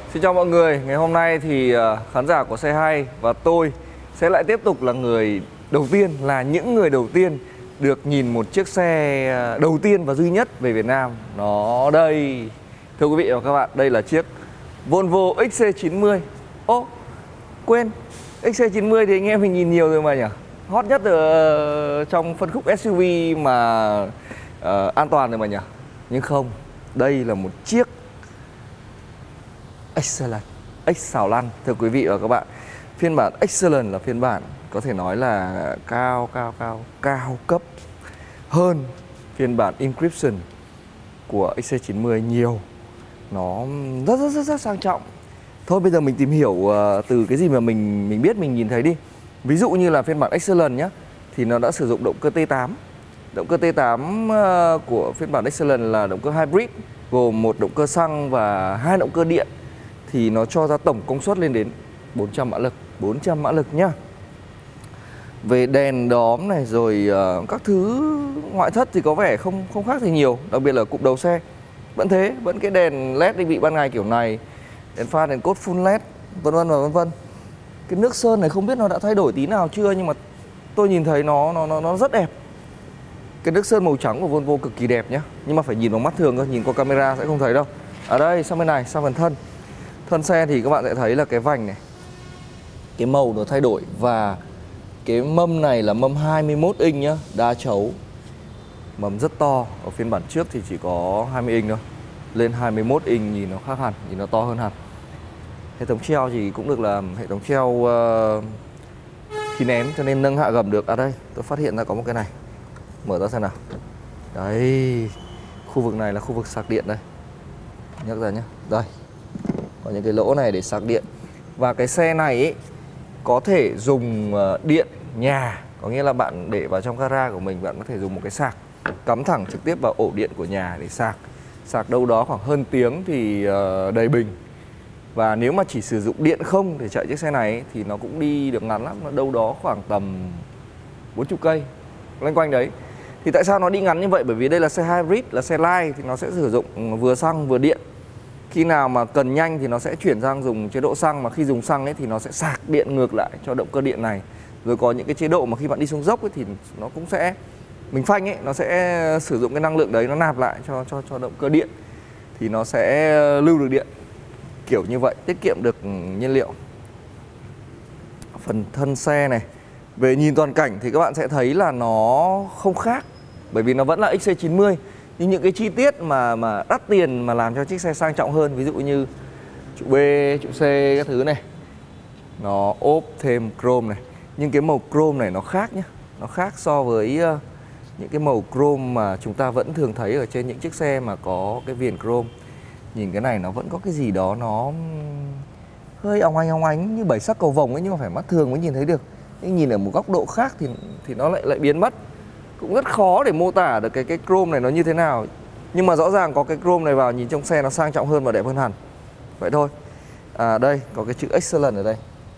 Xin chào mọi người, ngày hôm nay thì khán giả của Xe Hay và tôi sẽ lại tiếp tục là những người đầu tiên được nhìn một chiếc xe đầu tiên và duy nhất về Việt Nam. Nó đây, thưa quý vị và các bạn, đây là chiếc Volvo XC90. Ô, quên, XC90 thì anh em mình nhìn nhiều rồi mà nhỉ? Hot nhất ở trong phân khúc SUV mà an toàn rồi mà nhỉ? Nhưng không, đây là một chiếc Excellent, X xào lăn. Thưa quý vị và các bạn, phiên bản Excellent là phiên bản có thể nói là cao cấp hơn phiên bản Inscription của XC90 nhiều. Nó rất sang trọng. Thôi bây giờ mình tìm hiểu từ cái gì mà mình biết, mình nhìn thấy đi. Ví dụ như là phiên bản Excellent nhé, thì nó đã sử dụng động cơ T8. Động cơ T8 của phiên bản Excellent là động cơ hybrid, gồm một động cơ xăng và 2 động cơ điện. Thì nó cho ra tổng công suất lên đến 400 mã lực nhá. Về đèn đóm này rồi các thứ ngoại thất thì có vẻ không khác gì nhiều. Đặc biệt là cụm đầu xe vẫn thế, vẫn cái đèn LED định vị ban ngày kiểu này, đèn pha, đèn cốt full LED, vân vân. Cái nước sơn này không biết nó đã thay đổi tí nào chưa, nhưng mà tôi nhìn thấy nó rất đẹp. Cái nước sơn màu trắng của Volvo cực kỳ đẹp nhá, nhưng mà phải nhìn bằng mắt thường cơ, nhìn qua camera sẽ không thấy đâu. Ở đây sang bên này, sang phần thân xe thì các bạn sẽ thấy là cái vành này, cái màu nó thay đổi. Và cái mâm này là mâm 21 inch nhá, đa chấu, mâm rất to. Ở phiên bản trước thì chỉ có 20 inch thôi, lên 21 inch nhìn nó khác hẳn, nhìn nó to hơn hẳn. Hệ thống treo thì cũng được làm hệ thống treo khí nén, cho nên nâng hạ gầm được. À đây, tôi phát hiện ra có một cái này, mở ra xem nào. Đấy, khu vực này là khu vực sạc điện đây, nhắc ra nhé. Đây, có những cái lỗ này để sạc điện. Và cái xe này ấy, có thể dùng điện nhà, có nghĩa là bạn để vào trong gara của mình, bạn có thể dùng một cái sạc cắm thẳng trực tiếp vào ổ điện của nhà để sạc đâu đó khoảng hơn tiếng thì đầy bình. Và nếu mà chỉ sử dụng điện không để chạy chiếc xe này ấy, thì nó cũng đi được ngắn lắm, nó đâu đó khoảng tầm 40 cây loanh quanh đấy. Thì tại sao nó đi ngắn như vậy? Bởi vì đây là xe hybrid, là xe light, thì nó sẽ sử dụng vừa xăng vừa điện. Khi nào mà cần nhanh thì nó sẽ chuyển sang dùng chế độ xăng, mà khi dùng xăng ấy thì nó sẽ sạc điện ngược lại cho động cơ điện này. Rồi có những cái chế độ mà khi bạn đi xuống dốc ấy thì nó cũng sẽ, mình phanh ấy, nó sẽ sử dụng cái năng lượng đấy, nó nạp lại cho động cơ điện, thì nó sẽ lưu được điện kiểu như vậy, tiết kiệm được nhiên liệu. Phần thân xe này, về nhìn toàn cảnh thì các bạn sẽ thấy là nó không khác, bởi vì nó vẫn là XC90. Nhưng những cái chi tiết mà đắt tiền mà làm cho chiếc xe sang trọng hơn, ví dụ như trụ B, trụ C các thứ này, nó ốp thêm chrome này. Nhưng cái màu chrome này nó khác nhé, nó khác so với những cái màu chrome mà chúng ta vẫn thường thấy ở trên những chiếc xe mà có cái viền chrome. Nhìn cái này nó vẫn có cái gì đó nó hơi óng ánh như bảy sắc cầu vồng ấy, nhưng mà phải mắt thường mới nhìn thấy được. Nhưng nhìn ở một góc độ khác thì nó lại biến mất. Cũng rất khó để mô tả được cái chrome này nó như thế nào. Nhưng mà rõ ràng có cái chrome này vào, nhìn trong xe nó sang trọng hơn và đẹp hơn hẳn. Vậy thôi. À đây, có cái chữ Excellent ở đây.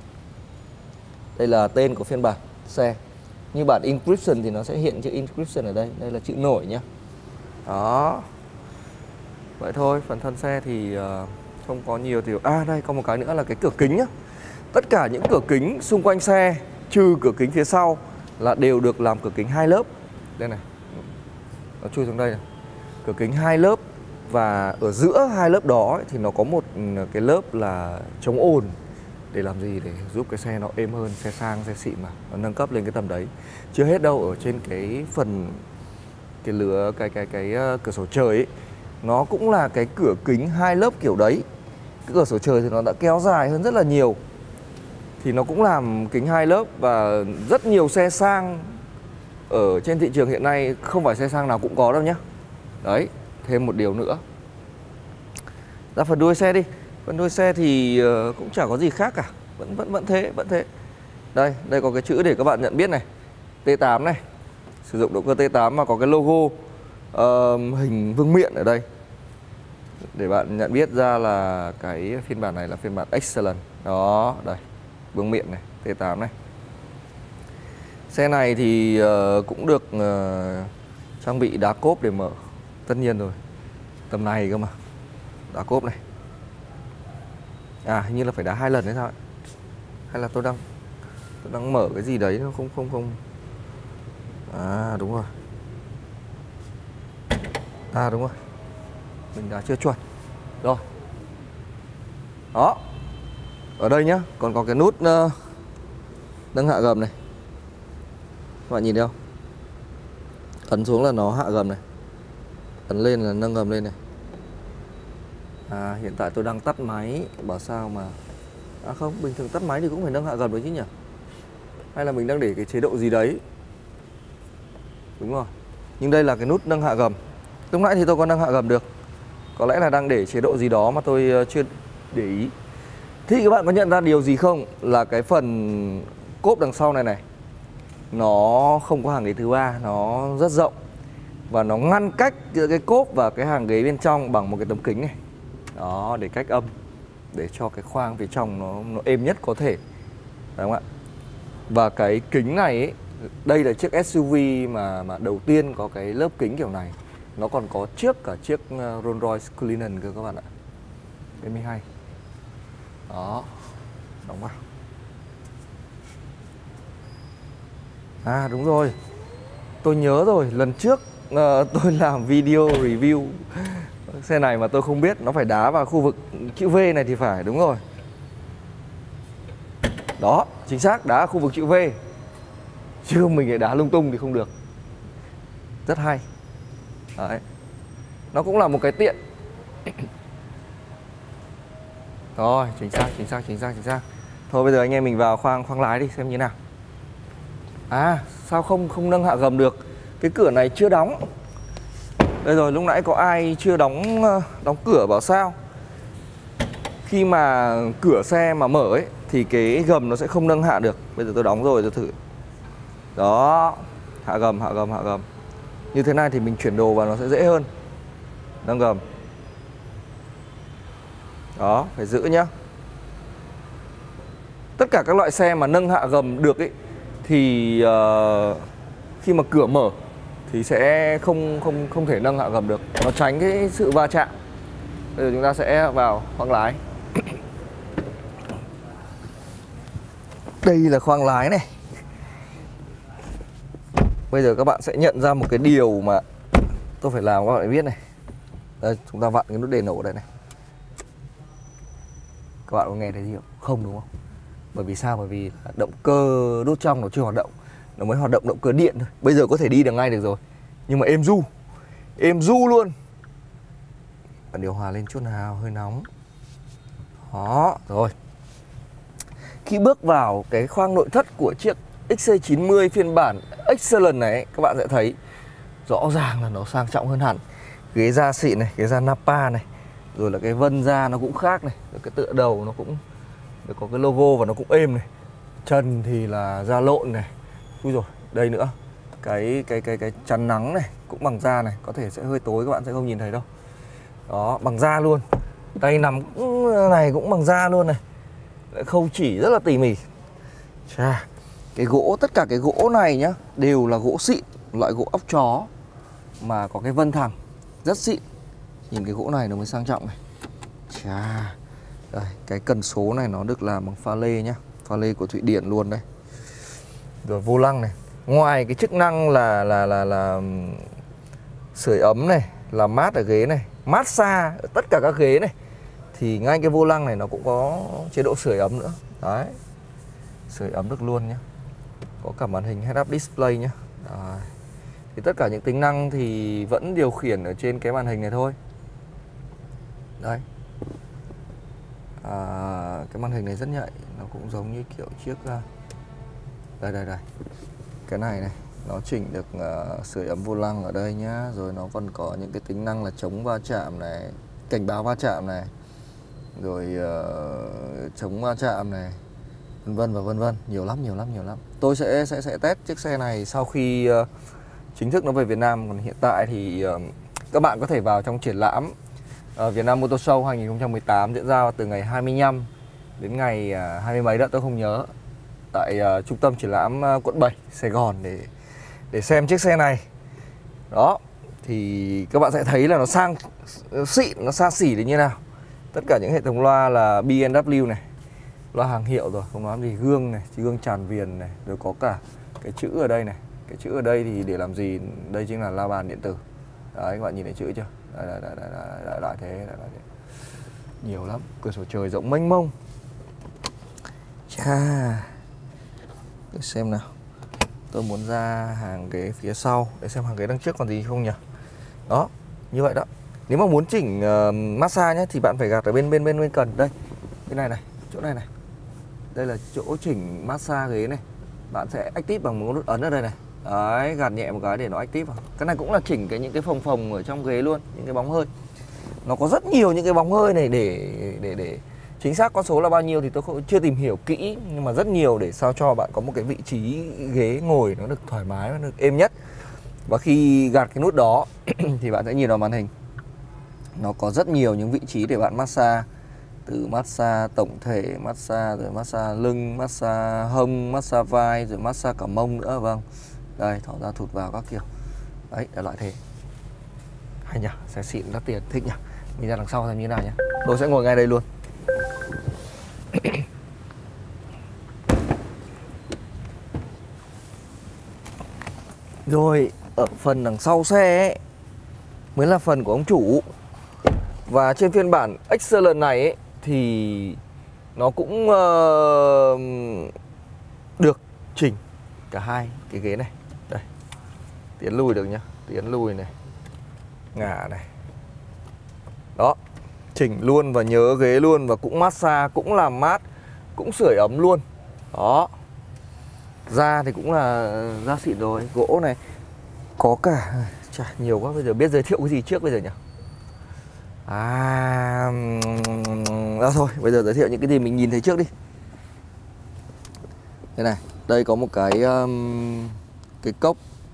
Đây là tên của phiên bản xe. Như bản Inscription thì nó sẽ hiện chữ Inscription ở đây. Đây là chữ nổi nhá. Đó. Vậy thôi, phần thân xe thì không có nhiều thì... À đây, có một cái nữa là cái cửa kính nhá. Tất cả những cửa kính xung quanh xe, trừ cửa kính phía sau, là đều được làm cửa kính 2 lớp. Đây này, nó chui xuống đây này. Cửa kính 2 lớp. Và ở giữa 2 lớp đó ấy, thì nó có một cái lớp là chống ồn. Để làm gì? Để giúp cái xe nó êm hơn. Xe sang, xe xịn mà, nó nâng cấp lên cái tầm đấy. Chưa hết đâu, ở trên cái phần cái lửa, cái cửa sổ trời ấy, nó cũng là cái cửa kính 2 lớp kiểu đấy. Cái cửa sổ trời thì nó đã kéo dài hơn rất là nhiều, thì nó cũng làm kính 2 lớp. Và rất nhiều xe sang ở trên thị trường hiện nay, không phải xe sang nào cũng có đâu nhé. Đấy, thêm một điều nữa. Ra phần đuôi xe đi. Phần đuôi xe thì cũng chả có gì khác cả, vẫn thế. Đây có cái chữ để các bạn nhận biết này, T8 này, sử dụng động cơ T8 mà có cái logo hình vương miện ở đây, để bạn nhận biết ra là cái phiên bản này là phiên bản Excellent. Đó, đây, vương miện này, T8 này. Xe này thì cũng được trang bị đá cốp để mở. Tất nhiên rồi, tầm này cơ mà. Đá cốp này. Hình như là phải đá 2 lần đấy thôi. Hay là tôi đang mở cái gì đấy nó không. Đúng rồi. Đúng rồi. Mình đã chưa chuẩn. Rồi. Đó. Ở đây nhá, còn có cái nút nâng hạ gầm này. Các bạn nhìn thấy không? Ấn xuống là nó hạ gầm này, ấn lên là nâng gầm lên này. Hiện tại tôi đang tắt máy, bảo sao mà không, bình thường tắt máy thì cũng phải nâng hạ gầm đấy chứ nhỉ? Hay là mình đang để cái chế độ gì đấy? Đúng rồi. Nhưng đây là cái nút nâng hạ gầm. Lúc nãy thì tôi có nâng hạ gầm được. Có lẽ là đang để chế độ gì đó mà tôi chưa để ý. Thì các bạn có nhận ra điều gì không? Là cái phần cốp đằng sau này này, nó không có hàng ghế thứ ba, nó rất rộng. Và nó ngăn cách giữa cái cốp và cái hàng ghế bên trong bằng một cái tấm kính này. Đó, để cách âm, để cho cái khoang phía trong nó êm nhất có thể. Đấy không ạ? Và cái kính này ấy, đây là chiếc SUV mà đầu tiên có cái lớp kính kiểu này. Nó còn có trước cả chiếc Rolls-Royce Cullinan cơ các bạn ạ. Cái mới hay. Đó, đóng vào. Đúng rồi, tôi nhớ rồi, lần trước tôi làm video review xe này mà tôi không biết nó phải đá vào khu vực chữ V này thì phải, đúng rồi. Đó, chính xác, đá khu vực chữ V. Chứ mình lại đá lung tung thì không được. Rất hay. Đấy. Nó cũng là một cái tiện. Rồi, chính xác. Thôi bây giờ anh em mình vào khoang lái đi xem như nào. Sao không nâng hạ gầm được? Cái cửa này chưa đóng. Đây rồi, lúc nãy có ai chưa đóng cửa bảo sao? Khi mà cửa xe mà mở ấy thì cái gầm nó sẽ không nâng hạ được. Bây giờ tôi đóng rồi, tôi thử. Đó, hạ gầm. Như thế này thì mình chuyển đồ vào nó sẽ dễ hơn. Nâng gầm. Đó, phải giữ nhá. Tất cả các loại xe mà nâng hạ gầm được ấy thì khi mà cửa mở thì sẽ không thể nâng hạ gầm được. Nó tránh cái sự va chạm. Bây giờ chúng ta sẽ vào khoang lái. Đây là khoang lái này. Bây giờ các bạn sẽ nhận ra một cái điều mà tôi phải làm các bạn biết này. Đây, chúng ta vặn cái nút đề nổ đây này. Các bạn có nghe thấy gì không? Không, đúng không? Bởi vì sao? Bởi vì động cơ đốt trong nó chưa hoạt động. Nó mới hoạt động động cơ điện thôi. Bây giờ có thể đi được ngay được rồi. Nhưng mà êm du luôn. Bạn điều hòa lên chút nào, hơi nóng. Đó, rồi. Khi bước vào cái khoang nội thất của chiếc XC90 phiên bản Excellent này, các bạn sẽ thấy rõ ràng là nó sang trọng hơn hẳn. Ghế da xịn này, ghế da Nappa này, rồi là cái vân da nó cũng khác này, rồi cái tựa đầu nó cũng có cái logo và nó cũng êm này. Chân thì là da lộn này. Ui rồi, đây nữa. Cái chắn nắng này cũng bằng da này, có thể sẽ hơi tối các bạn sẽ không nhìn thấy đâu. Đó, bằng da luôn. Tay nắm này cũng bằng da luôn này. Khâu chỉ rất là tỉ mỉ. Chà, cái gỗ, tất cả cái gỗ này nhá đều là gỗ xịn, loại gỗ óc chó mà có cái vân thẳng, rất xịn. Nhìn cái gỗ này nó mới sang trọng này. Chà, đây, cái cần số này nó được làm bằng pha lê nhá, pha lê của Thụy Điển luôn đây. Rồi vô lăng này, ngoài cái chức năng là sưởi ấm này, làm mát ở ghế này, massage ở tất cả các ghế này, thì ngay cái vô lăng này nó cũng có chế độ sưởi ấm nữa. Đấy, sưởi ấm được luôn nhá. Có cả màn hình head-up display nhá. Đấy. Thì tất cả những tính năng thì vẫn điều khiển ở trên cái màn hình này thôi. Đấy. Cái màn hình này rất nhạy, nó cũng giống như kiểu chiếc đây. Cái này này, nó chỉnh được sưởi ấm vô lăng ở đây nhá, rồi nó còn có những cái tính năng là chống va chạm này, cảnh báo va chạm này, rồi chống va chạm này, vân vân, nhiều lắm. Tôi sẽ test chiếc xe này sau khi chính thức nó về Việt Nam. Còn hiện tại thì các bạn có thể vào trong triển lãm Việt Nam Motor Show 2018 diễn ra từ ngày 25 đến ngày 20 mấy đó tôi không nhớ, tại trung tâm triển lãm quận 7 Sài Gòn để xem chiếc xe này. Đó, thì các bạn sẽ thấy là nó sang xịn, nó xa xỉ đến như nào. Tất cả những hệ thống loa là BMW này, loa hàng hiệu rồi, không nói gì. Gương này, gương tràn viền này, rồi có cả cái chữ ở đây này. Cái chữ ở đây thì để làm gì? Đây chính là la bàn điện tử. Đấy, các bạn nhìn thấy chữ chưa? Lại thế. Nhiều lắm, cửa sổ trời rộng mênh mông. Chà, để xem nào. Tôi muốn ra hàng ghế phía sau để xem hàng ghế đằng trước còn gì không nhỉ. Đó, như vậy đó. Nếu mà muốn chỉnh massage nhé thì bạn phải gạt ở bên cần. Đây, cái này, chỗ này này. Đây là chỗ chỉnh massage ghế này. Bạn sẽ active bằng một nút ấn ở đây này. Đấy, gạt nhẹ một cái để nó active vào. Cái này cũng là chỉnh những cái phồng ở trong ghế luôn, những cái bóng hơi. Nó có rất nhiều những cái bóng hơi này để chính xác con số là bao nhiêu thì tôi chưa tìm hiểu kỹ, nhưng mà rất nhiều để sao cho bạn có một cái vị trí ghế ngồi nó được thoải mái, nó được êm nhất. Và khi gạt cái nút đó thì bạn sẽ nhìn vào màn hình. Nó có rất nhiều những vị trí để bạn massage. Từ massage tổng thể, massage rồi massage lưng, massage hông, massage vai, rồi massage cả mông nữa. Vâng, đây, thỏ ra thụt vào các kiểu. Đấy, là loại thế. Hay nhỉ, xe xịn đắt tiền, thích nhỉ. Mình ra đằng sau xem như thế nào nhé. Tôi sẽ ngồi ngay đây luôn. Rồi, ở phần đằng sau xe ấy, mới là phần của ông chủ. Và trên phiên bản Excellent này ấy, thì nó cũng được chỉnh cả hai cái ghế này. Đây, tiến lùi được nhá, tiến lùi này, ngả này. Đó, chỉnh luôn và nhớ ghế luôn. Và cũng massage, cũng làm mát, cũng sưởi ấm luôn. Đó, da thì cũng là da xịn rồi. Gỗ này, có cả, chả nhiều quá. Bây giờ biết giới thiệu cái gì trước bây giờ nhỉ? Đó thôi, bây giờ giới thiệu những cái gì mình nhìn thấy trước đi. Đây này, đây có một cái cốc,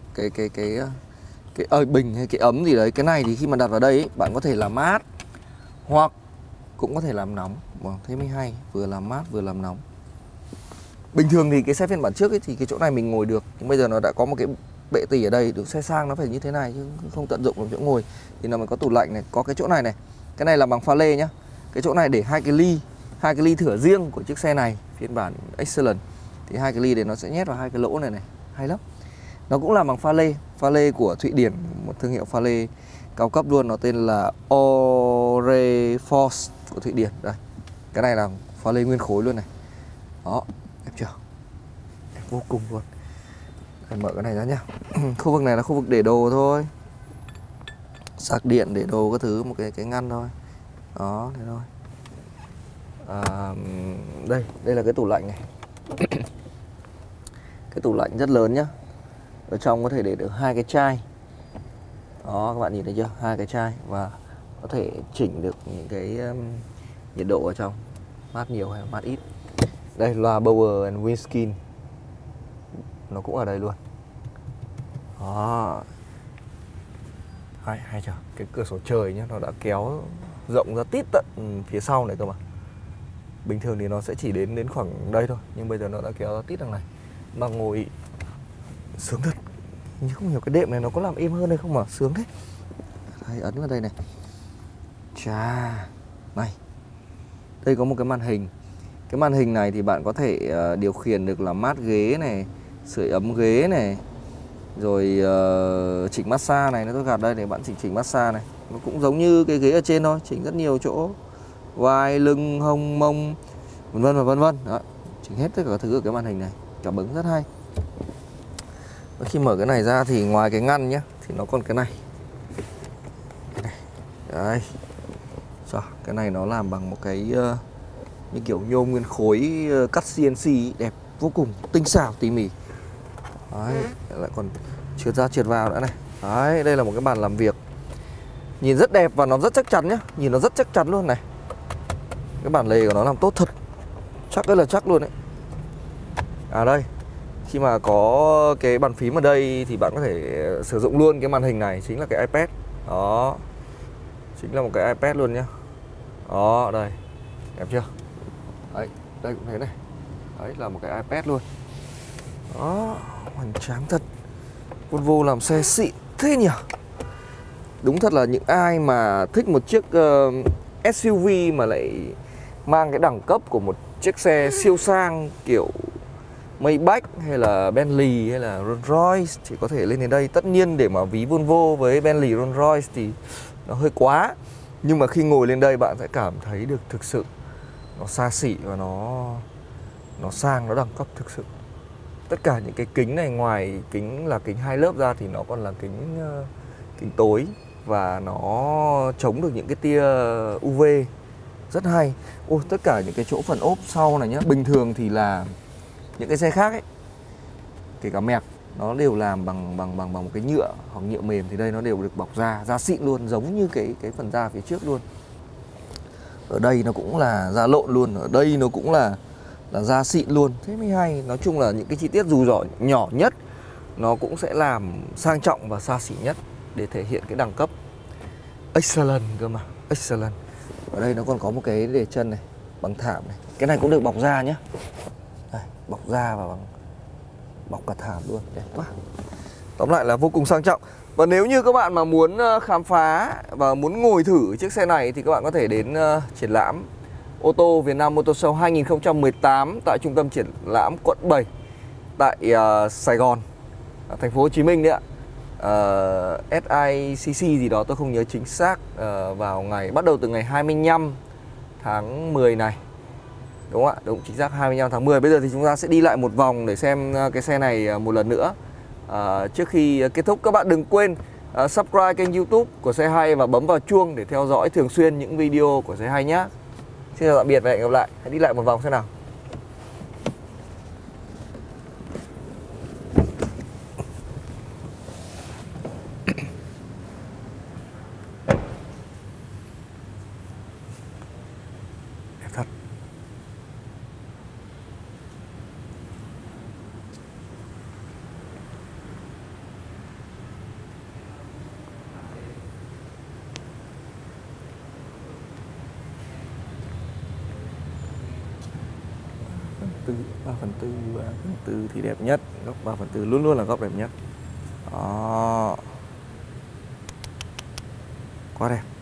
cái bình hay cái ấm gì đấy. Cái này thì khi mà đặt vào đây ấy, bạn có thể làm mát hoặc cũng có thể làm nóng. Thế mới hay, vừa làm mát vừa làm nóng. Bình thường thì cái xe phiên bản trước ấy, thì cái chỗ này mình ngồi được, nhưng bây giờ nó đã có một cái bệ tỉ ở đây. Được xe sang nó phải như thế này chứ không tận dụng được chỗ ngồi. Thì nó mới có tủ lạnh này, có cái chỗ này này. Cái này là bằng pha lê nhá. Cái chỗ này để hai cái ly thửa riêng của chiếc xe này, phiên bản Excellent. Thì hai cái ly đấy nó sẽ nhét vào hai cái lỗ này này, hay lắm. Nó cũng làm bằng pha lê của Thụy Điển, một thương hiệu pha lê cao cấp luôn, nó tên là Orefors của Thụy Điển. Đây, cái này là pha lê nguyên khối luôn này. Đó, đẹp chưa? Đẹp vô cùng luôn. Đây, mở cái này ra nhá. Khu vực này là khu vực để đồ thôi, sạc điện để đồ các thứ, một cái ngăn thôi. Đó, thế thôi. Đây là cái tủ lạnh này. Cái tủ lạnh rất lớn nhá. Ở trong có thể để được hai cái chai. Đó, các bạn nhìn thấy chưa? Hai cái chai. Và có thể chỉnh được những cái nhiệt độ ở trong, mát nhiều hay mát ít. Đây, loa Bowers and Wilkins, nó cũng ở đây luôn. Đó, hay chưa? Cái cửa sổ trời nhá, nó đã kéo rộng ra tít tận phía sau này cơ mà. Bình thường thì nó sẽ chỉ đến khoảng đây thôi, nhưng bây giờ nó đã kéo ra tít đằng này. Mà ngồi sướng thật. Nhưng không hiểu cái đệm này nó có làm êm hơn hay không mà sướng thế. Đây, ấn vào đây này. Chà, này, đây có một cái màn hình. Cái màn hình này thì bạn có thể điều khiển được là mát ghế này, sưởi ấm ghế này, rồi chỉnh massage này. Nó tôi gạt đây để bạn chỉnh massage này. Nó cũng giống như cái ghế ở trên thôi, chỉnh rất nhiều chỗ, vai, lưng, hông, mông, vân vân và vân vân. Đó, chỉnh hết tất cả các thứ ở cái màn hình này. Cảm ứng rất hay. Và khi mở cái này ra thì ngoài cái ngăn nhé, thì nó còn cái này. Đây. Rồi, cái này nó làm bằng một cái như kiểu nhôm nguyên khối cắt CNC ý, đẹp vô cùng, tinh xảo tỉ mỉ. Đấy, lại còn trượt ra trượt vào nữa này. Đấy, đây là một cái bàn làm việc. Nhìn rất đẹp và nó rất chắc chắn nhá. Nhìn nó rất chắc chắn luôn này. Cái bản lề của nó làm tốt thật. Chắc rất là chắc luôn đấy. À đây, khi mà có cái bàn phím ở đây thì bạn có thể sử dụng luôn cái màn hình này, chính là cái iPad. Đó, chính là một cái iPad luôn nhá. Đó, đây, đẹp chưa? Đấy, đây cũng thế này. Đấy là một cái iPad luôn. Đó, hoành tráng thật. Volvo làm xe xịn thế nhỉ. Đúng thật là những ai mà thích một chiếc SUV mà lại mang cái đẳng cấp của một chiếc xe siêu sang kiểu Maybach hay là Bentley hay là Rolls Royce thì có thể lên đến đây. Tất nhiên để mà ví Volvo với Bentley, Rolls Royce thì nó hơi quá. Nhưng mà khi ngồi lên đây bạn sẽ cảm thấy được thực sự nó xa xỉ và nó sang, nó đẳng cấp thực sự. Tất cả những cái kính này, ngoài kính là kính 2 lớp ra thì nó còn là kính tối và nó chống được những cái tia UV rất hay. Ôi, tất cả những cái chỗ phần ốp sau này nhá, bình thường thì là những cái xe khác ấy, kể cả mẹc nó đều làm bằng một cái nhựa hoặc nhựa mềm, thì đây nó đều được bọc da xịn luôn, giống như cái phần da phía trước luôn. Ở đây nó cũng là da lộn luôn, ở đây nó cũng là da xịn luôn, thế mới hay. Nói chung là những cái chi tiết dù nhỏ nhất nó cũng sẽ làm sang trọng và xa xỉ nhất để thể hiện cái đẳng cấp. Excellent cơ mà, excellent. Ở đây nó còn có một cái để chân này bằng thảm này, cái này cũng được bọc da nhá. Đây, bọc da và bọc cả thảm luôn, đẹp quá. Tóm lại là vô cùng sang trọng. Và nếu như các bạn mà muốn khám phá và muốn ngồi thử chiếc xe này thì các bạn có thể đến triển lãm ô tô Việt Nam Motor Show 2018 tại trung tâm triển lãm quận 7 tại Sài Gòn, thành phố Hồ Chí Minh đấy ạ. SICC gì đó tôi không nhớ chính xác, vào ngày bắt đầu từ ngày 25 tháng 10 này. Đúng không ạ? Đúng, chính xác 25 tháng 10. Bây giờ thì chúng ta sẽ đi lại một vòng để xem cái xe này một lần nữa. Trước khi kết thúc, các bạn đừng quên subscribe kênh YouTube của Xe Hay và bấm vào chuông để theo dõi thường xuyên những video của Xe Hay nhé. Xin chào tạm biệt và hẹn gặp lại. Hãy đi lại một vòng xem nào. Đẹp thật. Tư 3/4 thì đẹp nhất, góc 3/4 luôn luôn là góc đẹp nhất. Đó. Quá đẹp.